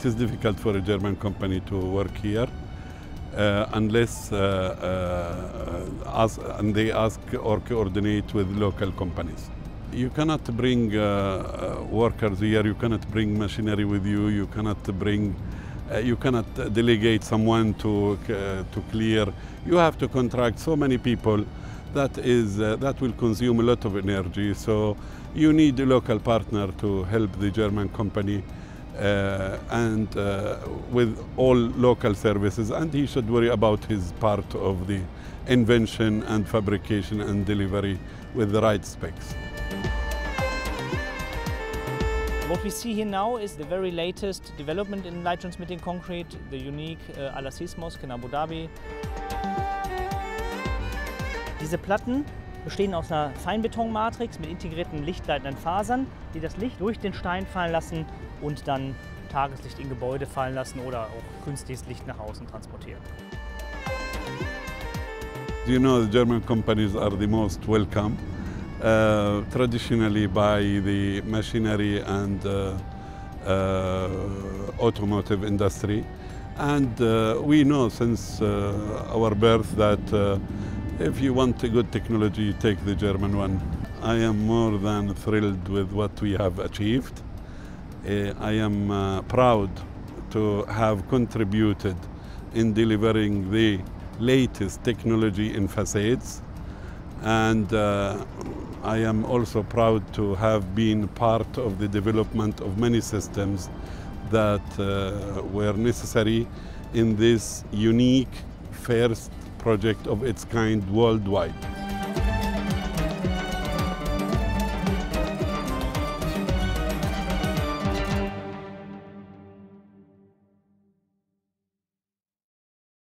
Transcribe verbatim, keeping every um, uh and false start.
is difficult for a German company to work here uh, unless uh, uh, ask, and they ask or coordinate with local companies. You cannot bring uh, workers here, you cannot bring machinery with you, you cannot bring, uh, you cannot delegate someone to, uh, to clear. You have to contract so many people that, is, uh, that will consume a lot of energy. So you need a local partner to help the German company uh, and uh, with all local services, and he should worry about his part of the invention and fabrication and delivery with the right specs. What we see here now is the very latest development in light transmitting concrete, the unique uh, Alasismos in Abu Dhabi. Diese Platten bestehen aus einer Feinbetonmatrix mit integrierten lichtleitenden Fasern, die das Licht durch den Stein fallen lassen und dann Tageslicht in Gebäude fallen lassen oder auch künstliches Licht nach außen transportieren. You know, the German companies are the most welcome. Uh, traditionally by the machinery and uh, uh, automotive industry. And uh, we know since uh, our birth that uh, if you want a good technology, take the German one. I am more than thrilled with what we have achieved. Uh, I am uh, proud to have contributed in delivering the latest technology in facades. And uh, I am also proud to have been part of the development of many systems that uh, were necessary in this unique first project of its kind worldwide.